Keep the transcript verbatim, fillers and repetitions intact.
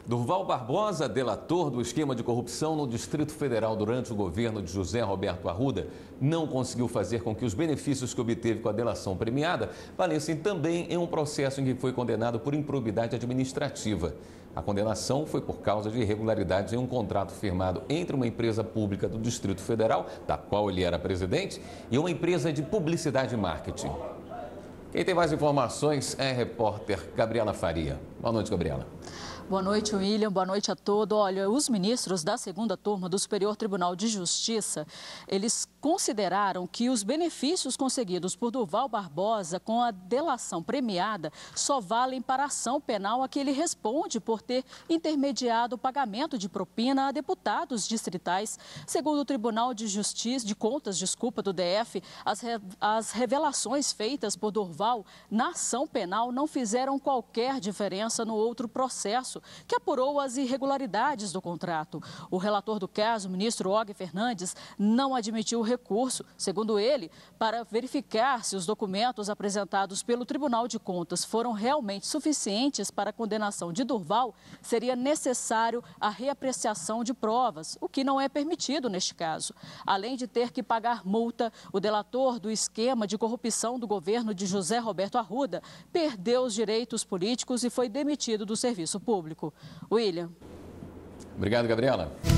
Durval Barbosa, delator do esquema de corrupção no Distrito Federal durante o governo de José Roberto Arruda, não conseguiu fazer com que os benefícios que obteve com a delação premiada valessem também em um processo em que foi condenado por improbidade administrativa. A condenação foi por causa de irregularidades em um contrato firmado entre uma empresa pública do Distrito Federal, da qual ele era presidente, e uma empresa de publicidade e marketing. Quem tem mais informações é a repórter Gabriela Faria. Boa noite, Gabriela. Boa noite, William. Boa noite a todos. Olha, os ministros da segunda turma do Superior Tribunal de Justiça, eles consideraram que os benefícios conseguidos por Durval Barbosa com a delação premiada só valem para a ação penal a que ele responde por ter intermediado o pagamento de propina a deputados distritais. Segundo o Tribunal de Justiça, de Contas, desculpa, do D F, as, re, as revelações feitas por Durval na ação penal não fizeram qualquer diferença no outro processo, que apurou as irregularidades do contrato. O relator do caso, o ministro Og Fernandes, não admitiu o recurso, segundo ele, para verificar se os documentos apresentados pelo Tribunal de Contas foram realmente suficientes para a condenação de Durval, seria necessário a reapreciação de provas, o que não é permitido neste caso. Além de ter que pagar multa, o delator do esquema de corrupção do governo de José Roberto Arruda perdeu os direitos políticos e foi demitido do serviço público. William. Obrigado, Gabriela.